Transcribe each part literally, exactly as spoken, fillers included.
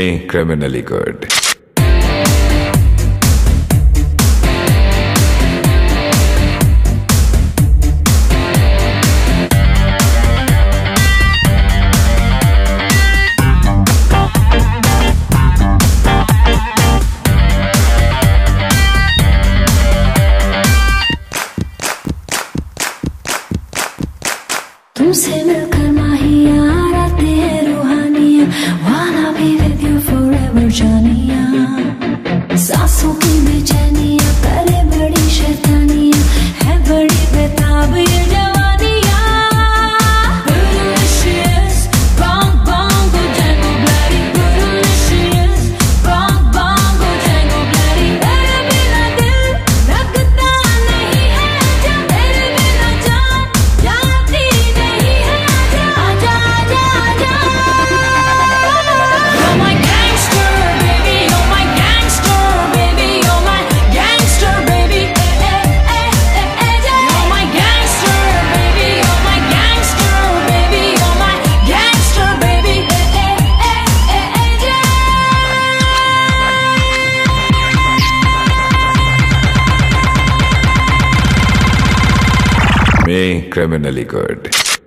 Me criminally good. तुमसे मिलकर माहिया आते हैं रूहानिया, wanna be with you forever जानिया। सांसों की बेचैनिया करे बड़ी शैतानिया, है बड़ी बेताब ये जवानिया। Delicious, bang bang go Django bloody, delicious, bang bang go Django bloody। तेरे बिना दिल लगता नहीं है, जब तेरे बिना जान जाती नहीं है। आजा आजा आजा You're my gangster baby, you're my gangster baby, you're my gangster baby। Eh eh eh eh eh You're my gangster baby, you're my gangster baby, you're my gangster baby। Eh eh eh eh eh Me criminally good.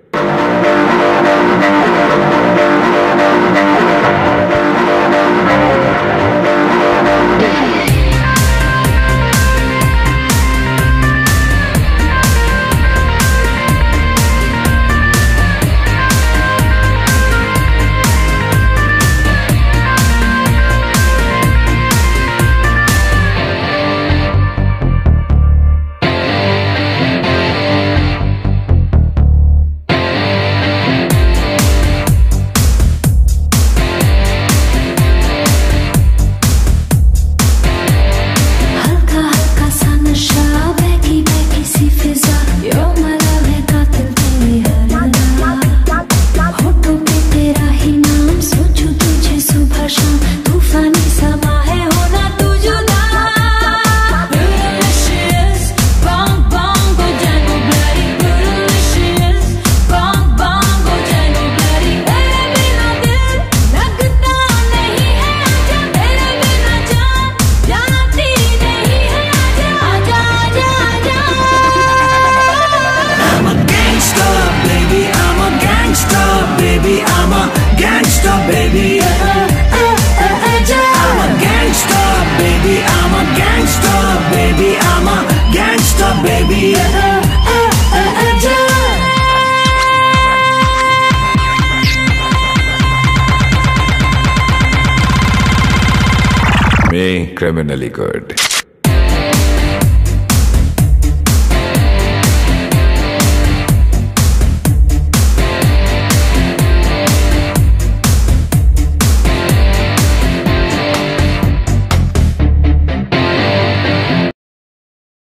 हल्का हल्का सा नशा, बहकी बहकी सी फिजा, यो मला है कातिल तेरी हर अदा। होठों पे तेरा ही नाम, सोचूं तुझे सुबह शाम, तूफानी समा है होना तू जुदा। Delicious, bang bang go Django bloody, delicious, bang bang go Django bloody। तेरे बिना दिल लगता नहीं है, जब तेरे बिना जान जाती नहीं है। आजा आजा आजा I'm a gangster, baby. I'm a gangster, baby. I'm a gangster, baby. I'm a gangster, baby. I'm a gangster, baby. I'm a gangster, baby. Me criminally good.